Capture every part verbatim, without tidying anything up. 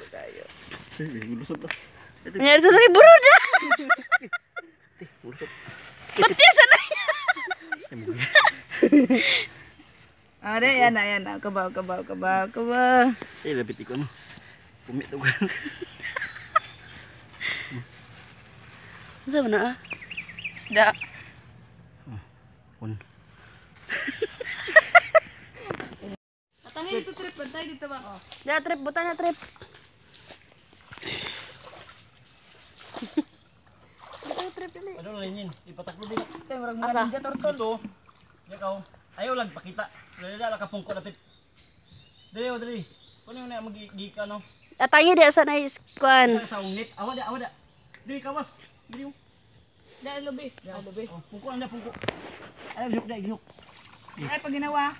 Tayo. Gulusot na. Nya sa sa buruda. Gulusot. Pati sana. Ah, deh, yan na, yan na. Kabaw, kabaw, kabaw, kabaw. Eh, lapit ko no. Pumit to kan. Sa mana ah? Isda. Pun. Atangin dito trip, bantay dito bang. Oh. Da trip, buta na trip. Buta trip dili. Ano na yun? Ipataklo din. Tay murag mga ninja turtle. Dito. Yakaw. Ayaw lang pakita. Dala ka pungko lapit. Dali, oh, dali. Kuno na magigika no. Atangin di sa na iskuan. Sa ungit. Awada, awada. Dili kawas. Dili. Da lobi. Da lobi. Oh, pungko na pungko. Ayaw gihok da gihok. Ay pag ginawa.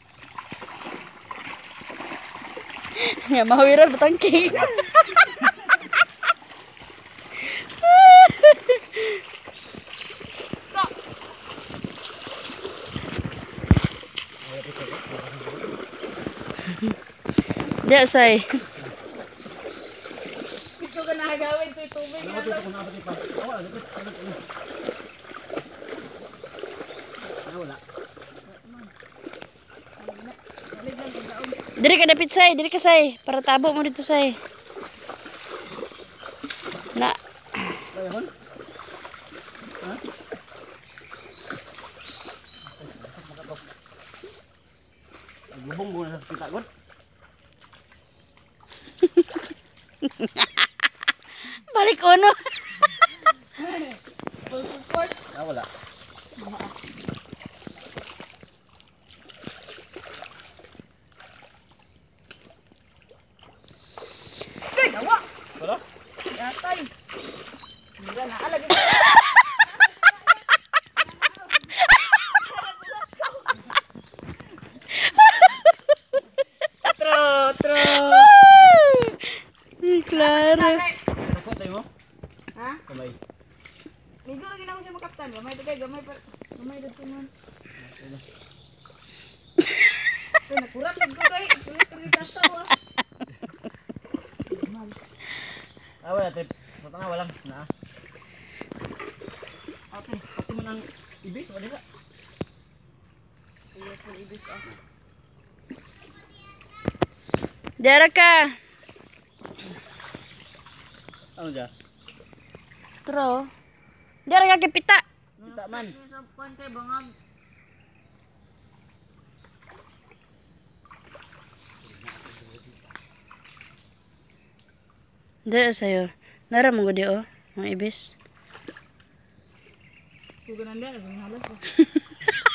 Ya mahawiran butang king. Dia say. Ito ka nagawin sa tubig na. Ano ko na pati pa. Wala, lapit. Wala. Diri ka dapit say, diri ka say para tabo mo dito say. Na. Ayun. Ha? Gubong mo na sa kita god. Balik uno. Full support. Ah, wala. Kay gawa. Wala? Yatay. Wala na alag. Tro, tro. Clara. Takot tayo mo? Ha? Kamay. Migo lagi na ako siya makaptan. Gamay to kay gamay pa. Gamay dito man. Kay nakurat lang ko kay. Kulit kulit kasawa. Ah, wala tip. Sa tanga walang na. Okay, pati mo nang ibis wala ka. Iya pun ibis ah. Dara ka. Ano ja? Tro. Dara ka kipita. Kita man. Sa pantay bangag. Dara sayo. Nara mo gudi oh, mga ibis. Kuganan dara, halos.